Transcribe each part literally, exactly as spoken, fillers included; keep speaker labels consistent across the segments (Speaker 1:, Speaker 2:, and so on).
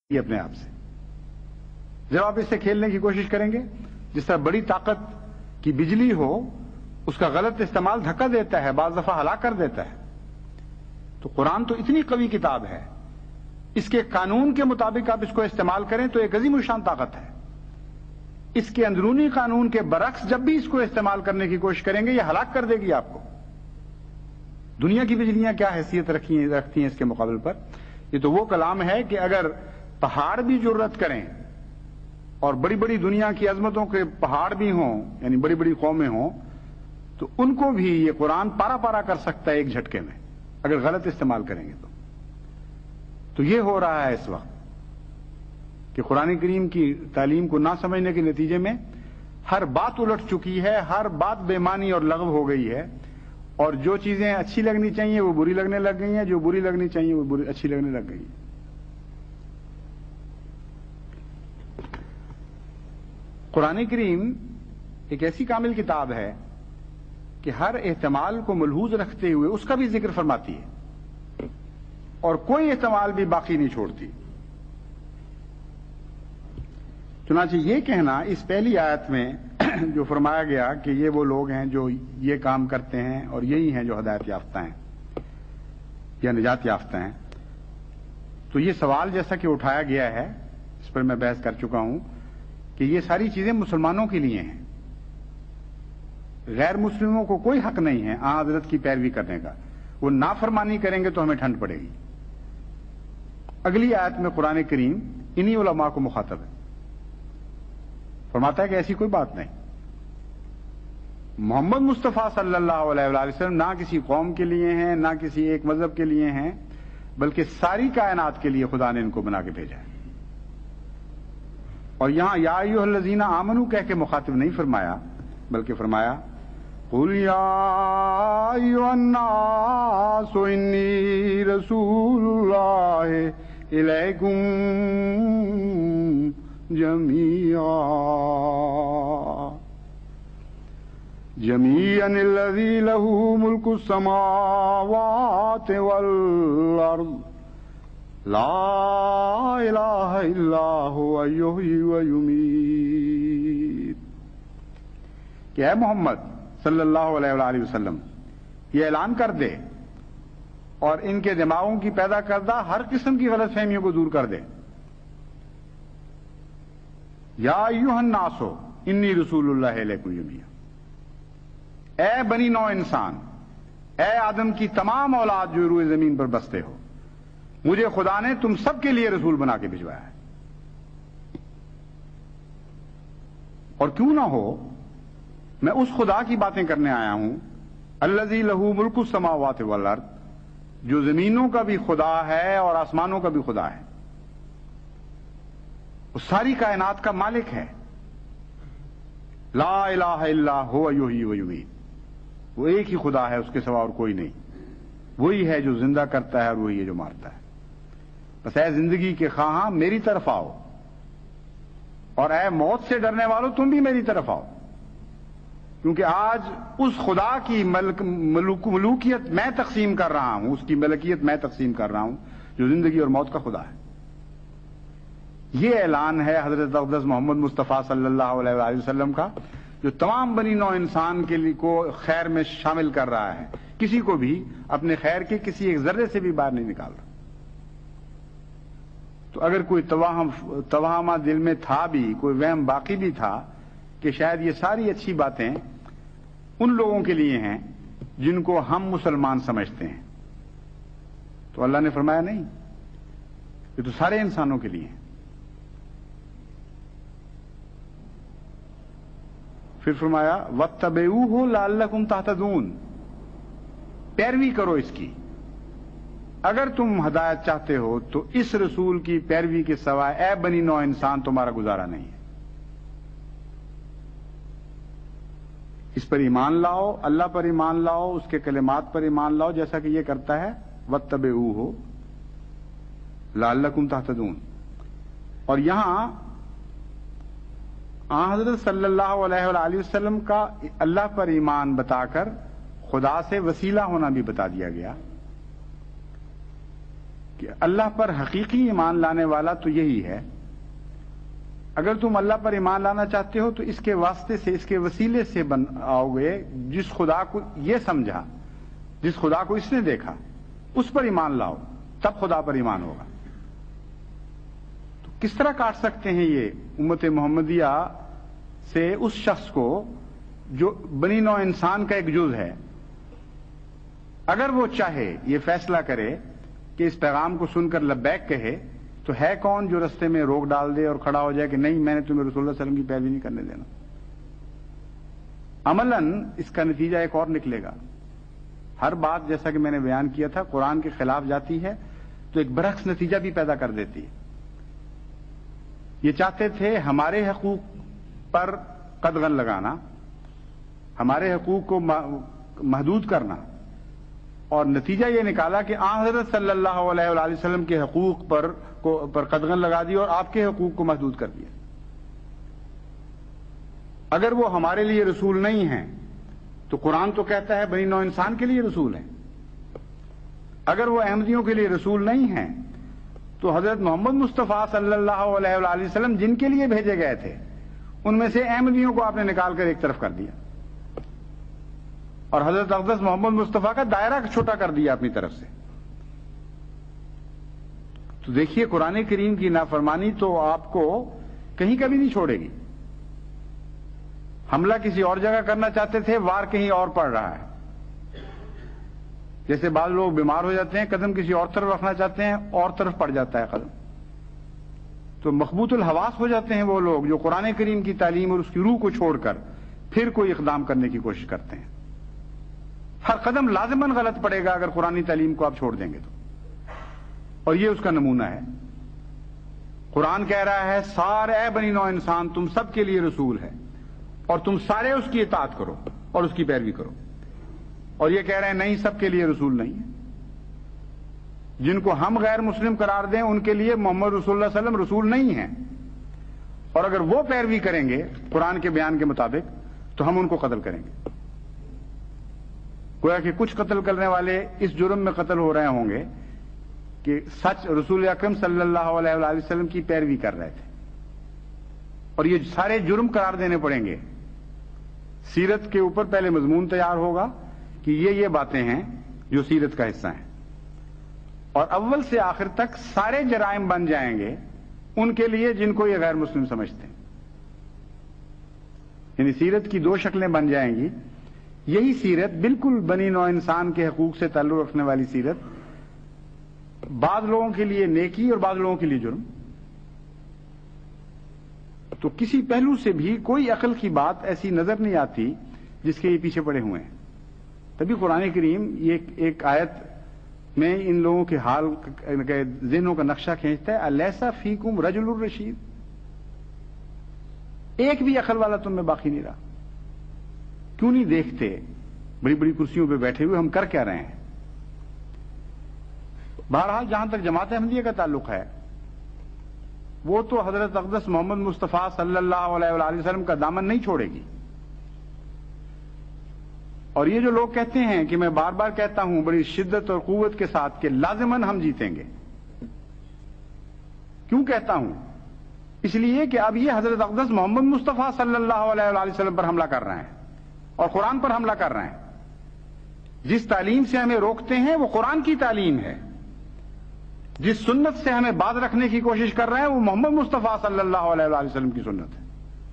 Speaker 1: یہ اپنے آپ سے جب آپ اس سے کھیلنے کی کوشش کریں گے، جس طرح بڑی طاقت کی بجلی ہو، اس کا غلط استعمال دھکا دیتا ہے، بعض دفعہ ہلاک کر دیتا ہے۔ تو قرآن تو اتنی قوی کتاب ہے، اس کے قانون کے مطابق آپ اس کو استعمال کریں تو ایک عظیم الشان طاقت ہے۔ اس کے اندرونی قانون کے برعکس جب بھی اس کو استعمال کرنے کی کوشش کریں گے، یہ ہلاک کر دے گی آپ کو۔ دنیا کی بجلیاں کیا حیثیت رکھتی ہیں اس کے مقابل پر؟ یہ تو وہ کلام ہے کہ اگر پہاڑ بھی جرت کریں اور بڑی بڑی دنیا کی عظمتوں کے پہاڑ بھی ہوں، یعنی بڑی بڑی قومیں ہوں، تو ان کو بھی یہ قرآن پارا پارا کر سکتا ہے ایک جھٹکے میں، اگر غلط استعمال کریں گے تو۔ تو یہ ہو رہا ہے اس وقت کہ قرآن کریم کی تعلیم کو نہ سمجھنے کے نتیجے میں ہر بات الٹ چکی ہے، ہر بات بے معنی اور لغو ہو گئی ہے، اور جو چیزیں اچھی لگنی چاہیے وہ بری لگنے لگ گئی ہیں، جو بری لگنی چاہیے وہ بری اچھی لگنے لگ گئی ہیں۔ قرآن کریم ایک ایسی کامل کتاب ہے کہ ہر احتمال کو ملحوظ رکھتے ہوئے اس کا بھی ذکر فرماتی ہے اور کوئی احتمال بھی باقی نہیں چھوڑتی۔ چنانچہ یہ کہنا اس پہلی آیت میں جو فرمایا گیا کہ یہ وہ لوگ ہیں جو یہ کام کرتے ہیں اور یہی ہیں جو ہدایت یافتہ ہیں یا نجات یافتہ ہیں، تو یہ سوال جیسا کہ اٹھایا گیا ہے، اس پر میں بحث کر چکا ہوں کہ یہ ساری چیزیں مسلمانوں کے لیے ہیں، غیر مسلموں کو کوئی حق نہیں ہے آن حضرت کی پیروی کرنے کا۔ وہ نافرمانی کریں گے تو ہمیں ٹھنڈ پڑے گی۔ اگلی آیت میں قرآن کریم انہی علماء کو مخاطب ہے، فرماتا ہے کہ ایسی کوئی بات نہیں، محمد مصطفیٰ صلی اللہ علیہ وآلہ وسلم نہ کسی قوم کے لیے ہیں، نہ کسی ایک مذہب کے لیے ہیں، بلکہ ساری کائنات کے لیے خدا نے ان کو بنا کے بھیجا ہے۔ اور یہاں یا ایھا الذین آمنوا کہہ کے مخاطب نہیں فرمایا، بلکہ فرمایا قل یا ایھا الناس انی رسول اللہ الیکم جمیعا جمیعا الذی لہ ملک السماوات والارض لا الہ الا هو یحیی و یمیت۔ کہ اے محمد صلی اللہ علیہ وآلہ وسلم یہ اعلان کر دے اور ان کے دماغوں کی پیدا کردہ ہر قسم کی غلط فہمیوں کو دور کر دے۔ یا ایھا الناس انی رسول اللہ الیکم جمیعا، اے بنی نوع انسان، اے آدم کی تمام اولاد جو روئے زمین پر بستے ہو، مجھے خدا نے تم سب کے لیے رسول بنا کے بھجوایا ہے۔ اور کیوں نہ ہو، میں اس خدا کی باتیں کرنے آیا ہوں الذی لہ ملک السماوات والارض، جو زمینوں کا بھی خدا ہے اور آسمانوں کا بھی خدا ہے، وہ ساری کائنات کا مالک ہے۔ لا الہ الا هو یحیی و یمیت، وہ ایک ہی خدا ہے، اس کے سوا اور کوئی نہیں۔ وہی ہے جو زندہ کرتا ہے اور وہی ہے جو مارتا ہے۔ بس اے زندگی کے خواہاں میری طرف آؤ، اور اے موت سے ڈرنے والوں تم بھی میری طرف آؤ، کیونکہ آج اس خدا کی ملک ملوک ملوکیت میں تقسیم کر رہا ہوں، اس کی ملکیت میں تقسیم کر رہا ہوں جو زندگی اور موت کا خدا ہے۔ یہ اعلان ہے حضرت اقدس محمد مصطفیٰ صلی اللہ علیہ وآلہ وسلم کا، جو تمام بنی نوع انسان کے لیے کو خیر میں شامل کر رہا ہے، کسی کو بھی اپنے خیر کے کسی ایک ذرے سے بھی باہر نہیں نکال رہا۔ تو اگر کوئی توہم توہمہ دل میں تھا بھی، کوئی وہم باقی بھی تھا کہ شاید یہ ساری اچھی باتیں ان لوگوں کے لیے ہیں جن کو ہم مسلمان سمجھتے ہیں، تو اللہ نے فرمایا نہیں، یہ تو سارے انسانوں کے لیے ہیں۔ پھر فرمایا وَاتَّبِعُوهُ لَعَلَّكُمْ تَهْتَدُونَ، پیروی کرو اس کی، اگر تم ہدایت چاہتے ہو تو اس رسول کی پیروی کے سوائے اے بنی نوع انسان تمہارا گزارا نہیں ہے۔ اس پر ایمان لاؤ، اللہ پر ایمان لاؤ، اس کے کلمات پر ایمان لاؤ، جیسا کہ یہ کرتا ہے وَاتَّبِعُوهُ لَعَلَّكُمْ تَهْتَدُونَ۔ اور یہاں آن حضرت صلی اللہ علیہ وآلہ وسلم کا اللہ پر ایمان بتا کر خدا سے وسیلہ ہونا بھی بتا دیا گیا کہ اللہ پر حقیقی ایمان لانے والا تو یہی ہے. اگر تم اللہ پر ایمان لانا چاہتے ہو تو اس کے واسطے سے، اس کے وسیلے سے بن آؤ گے جس خدا کو یہ سمجھا، جس خدا کو اس نے دیکھا، اس پر ایمان لاؤ، تب خدا پر ایمان ہوگا. تو کس طرح کاٹ سکتے ہیں یہ امت محمدیہ سے اس شخص کو جو بنی نوع انسان کا ایک جز ہے؟ اگر وہ چاہے یہ فیصلہ کرے کہ اس پیغام کو سن کر لبیک کہے، تو ہے کون جو رستے میں روک ڈال دے اور کھڑا ہو جائے کہ نہیں، میں نے تمہیں رسول اللہ صلی اللہ علیہ وسلم کی پیروی نہیں کرنے دینا؟ عملاً اس کا نتیجہ ایک اور نکلے گا. ہر بات جیسا کہ میں نے بیان کیا تھا قرآن کے خلاف جاتی ہے تو ایک برعکس نتیجہ بھی پیدا کر دیتی ہے. یہ چاہتے تھے ہمارے حقوق پر قدغن لگانا، ہمارے حقوق کو محدود کرنا، اور نتیجہ یہ نکالا کہ آن حضرت صلی اللہ علیہ وآلہ وسلم کے حقوق پر کو پر قدغن لگا دی اور آپ کے حقوق کو محدود کر دیا. اگر وہ ہمارے لیے رسول نہیں ہیں تو قرآن تو کہتا ہے بنی نوع انسان کے لیے رسول ہیں. اگر وہ احمدیوں کے لیے رسول نہیں ہیں تو حضرت محمد مصطفیٰ صلی اللہ علیہ وآلہ وسلم جن کے لیے بھیجے گئے تھے ان میں سے احمدیوں کو آپ نے نکال کر ایک طرف کر دیا اور حضرت اقدس محمد مصطفیٰ کا دائرہ چھوٹا کر دیا اپنی طرف سے. تو دیکھیے قرآن کریم کی نافرمانی تو آپ کو کہیں کبھی نہیں چھوڑے گی. حملہ کسی اور جگہ کرنا چاہتے تھے، وار کہیں اور پڑ رہا ہے. جیسے بعض لوگ بیمار ہو جاتے ہیں، قدم کسی اور طرف رکھنا چاہتے ہیں، اور طرف پڑ جاتا ہے قدم. تو مخبوط الحواس ہو جاتے ہیں وہ لوگ جو قرآن کریم کی تعلیم اور اس کی روح کو چھوڑ کر پھر کوئی اقدام کرنے کی کوشش کرتے ہیں. ہر قدم لازماً غلط پڑے گا اگر قرآنی تعلیم کو آپ چھوڑ دیں گے تو. اور یہ اس کا نمونہ ہے. قرآن کہہ رہا ہے سارے اے بنی نوع انسان تم سب کے لیے رسول ہے اور تم سارے اس کی اطاعت کرو اور اس کی پیروی کرو. اور یہ کہہ رہے ہیں نہیں، سب کے لیے رسول نہیں ہے. جن کو ہم غیر مسلم قرار دیں ان کے لیے محمد رسول اللہ صلی اللہ علیہ وسلم رسول نہیں ہیں، اور اگر وہ پیروی کریں گے قرآن کے بیان کے مطابق تو ہم ان کو قتل کریں گے. گویا کہ کچھ قتل کرنے والے اس جرم میں قتل ہو رہے ہوں گے کہ سچ رسول اکرم صلی اللہ علیہ وآلہ وسلم کی پیروی کر رہے تھے، اور یہ سارے جرم قرار دینے پڑیں گے. سیرت کے اوپر پہلے مضمون تیار ہوگا کہ یہ یہ باتیں ہیں جو سیرت کا حصہ ہیں، اور اول سے آخر تک سارے جرائم بن جائیں گے ان کے لیے جن کو یہ غیر مسلم سمجھتے ہیں. یعنی سیرت کی دو شکلیں بن جائیں گی. یہی سیرت بالکل بنی نوع انسان کے حقوق سے تعلق رکھنے والی سیرت، بعض لوگوں کے لیے نیکی اور بعض لوگوں کے لیے جرم. تو کسی پہلو سے بھی کوئی عقل کی بات ایسی نظر نہیں آتی جس کے یہ پیچھے پڑے ہوئے ہیں. تبھی قرآن کریم یہ ایک آیت میں ان لوگوں کے حال کے ذہنوں کا نقشہ کھینچتا ہے. الیسا فیکم رجل الرشید، ایک بھی عقل والا تم میں باقی نہیں رہا. کیوں نہیں دیکھتے بڑی بڑی کرسیوں پہ بیٹھے ہوئے ہم کر کیا رہے ہیں؟ بہرحال جہاں تک جماعت احمدیہ کا تعلق ہے وہ تو حضرت اقدس محمد مصطفیٰ صلی اللہ علیہ وآلہ وسلم کا دامن نہیں چھوڑے گی. اور یہ جو لوگ کہتے ہیں کہ میں بار بار کہتا ہوں بڑی شدت اور قوت کے ساتھ کہ لازماً ہم جیتیں گے. کیوں کہتا ہوں؟ اس لیے کہ اب یہ حضرت اقدس محمد مصطفیٰ صلی اللہ علیہ وآلہ وسلم پر حملہ کر رہے ہیں اور قرآن پر حملہ کر رہے ہیں. جس تعلیم سے ہمیں روکتے ہیں وہ قرآن کی تعلیم ہے. جس سنت سے ہمیں باز رکھنے کی کوشش کر رہے ہیں وہ محمد مصطفیٰ صلی اللہ علیہ وآلہ وسلم کی سنت ہے.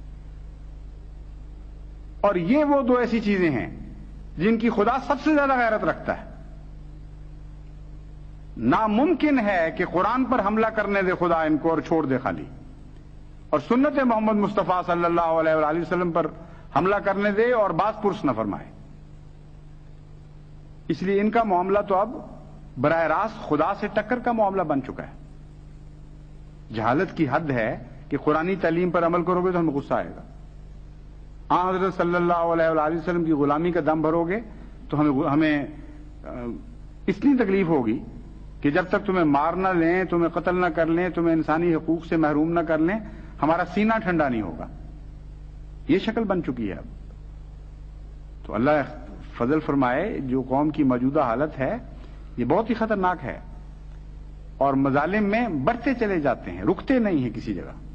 Speaker 1: اور یہ وہ دو ایسی چیزیں ہیں جن کی خدا سب سے زیادہ غیرت رکھتا ہے. ناممکن ہے کہ قرآن پر حملہ کرنے دے خدا ان کو اور چھوڑ دے خالی، اور سنت محمد مصطفیٰ صلی اللہ علیہ وآلہ وسلم پر حملہ کرنے دے اور باز پرس نہ فرمائے. اس لیے ان کا معاملہ تو اب براہ راست خدا سے ٹکر کا معاملہ بن چکا ہے. جہالت کی حد ہے کہ قرآنی تعلیم پر عمل کرو گے تو ہمیں غصہ آئے گا. آن حضرت صلی اللہ علیہ وآلہ وسلم کی غلامی کا دم بھرو گے تو ہمیں ہمیں اتنی تکلیف ہوگی کہ جب تک تمہیں مار نہ لیں، تمہیں قتل نہ کر لیں، تمہیں انسانی حقوق سے محروم نہ کر لیں، ہمارا سینہ ٹھنڈا نہیں ہوگا. یہ شکل بن چکی ہے اب. تو اللہ فضل فرمائے جو قوم کی موجودہ حالت ہے یہ بہت ہی خطرناک ہے. اور مظالم میں بڑھتے چلے جاتے ہیں، رکتے نہیں ہیں کسی جگہ۔